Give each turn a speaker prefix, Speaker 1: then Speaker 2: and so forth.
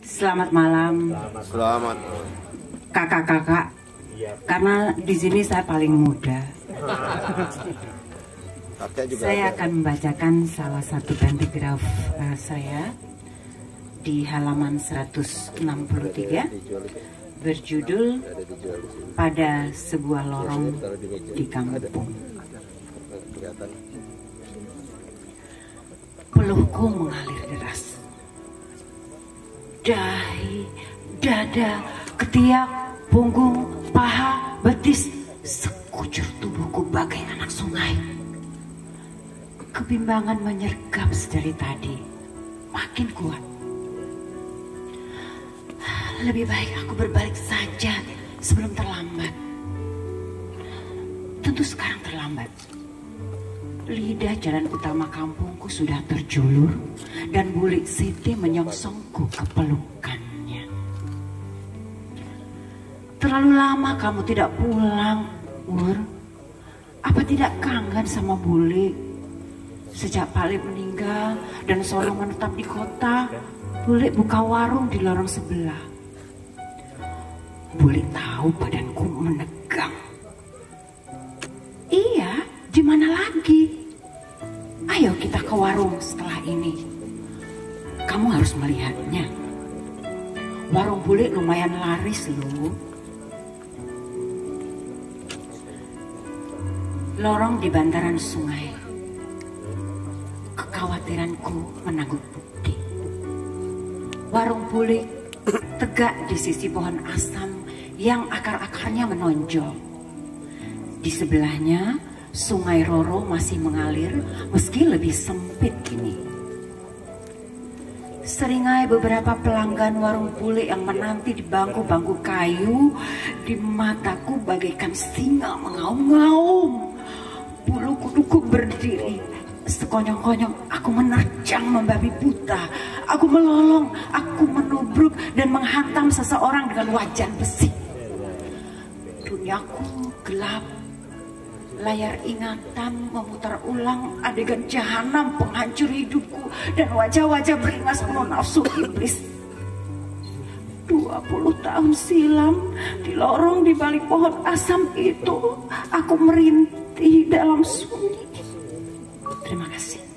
Speaker 1: Selamat malam.
Speaker 2: Selamat.
Speaker 1: Kakak-kakak. Karena di sini saya paling muda. Saya akan membacakan salah satu pentagraf saya di halaman 163 berjudul Pada Sebuah Lorong di Kampung. Peluhku mengalir deras. Dahi, dada, ketiak, punggung, paha, betis, sekujur tubuhku bagai anak sungai. Kebimbangan menyergap sedari tadi, makin kuat. Lebih baik aku berbalik saja sebelum terlambat. Tentu sekarang terlambat. Lidah jalan utama kampungku sudah terjulur dan bulik Siti menyongsongku ke pelukannya. Terlalu lama kamu tidak pulang, Ur. Apa tidak kangen sama bulik? Sejak Pak meninggal dan Solo menetap di kota, bulik buka warung di lorong sebelah. Bulik tahu badanku menegang. Iya, di mana lagi? Ayo kita ke warung setelah ini. Kamu harus melihatnya. Warung bulik lumayan laris loh. Lorong di bantaran sungai. Kekhawatiranku menanggut bukti. Warung bulik tegak di sisi pohon asam yang akar-akarnya menonjol. Di sebelahnya Sungai Roro masih mengalir meski lebih sempit kini. Seringai beberapa pelanggan warung bulik yang menanti di bangku-bangku kayu di mataku bagaikan singa mengaum-ngaum. Bulu kuduku berdiri. Sekonyong-konyong aku menerjang membabi buta. Aku melolong, aku menubruk dan menghantam seseorang dengan wajan besi. Duniaku gelap. Layar ingatan memutar ulang adegan jahanam penghancur hidupku dan wajah-wajah beringas penuh nafsu iblis. 20 tahun silam di lorong di balik pohon asam itu aku merintih dalam sunyi. Terima kasih.